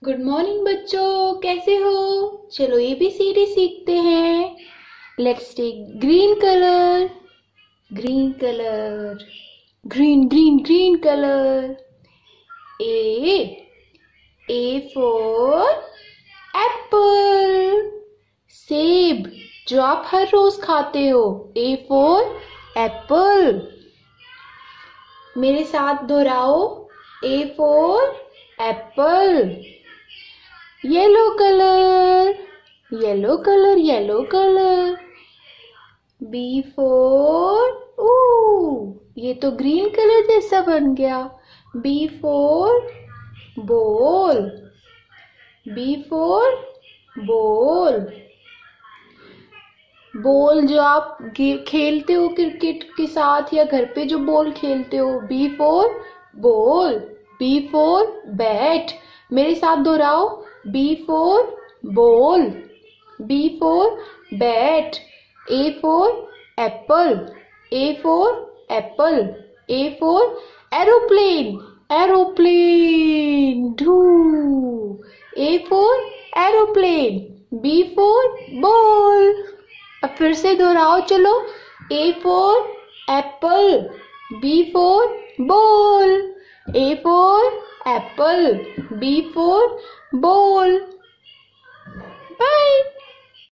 Good morning बच्चों, कैसे हो? चलो ABCD सीखते हैं। Let's take green colour. Green colour, green green green colour. A for apple. सेब, जो आप हर रोज खाते हो। A for apple. मेरे साथ दोहराओ। A for apple. Yellow colour, yellow colour, yellow colour. B for ये तो ग्रीन कलर जैसा बन गया। B for ball. B for ball. Ball जो आप खेलते हो क्रिकेट के साथ या घर पे जो बॉल खेलते हो। B for ball. B for bat. मेरे साथ दोहराओ। B for ball. B for bat. A for apple. A for apple. A for aeroplane. Aeroplane ढू। A for aeroplane. B for ball. अब फिर से दोहराओ, चलो। A for apple. B for ball. A for apple. B for ball. Bye.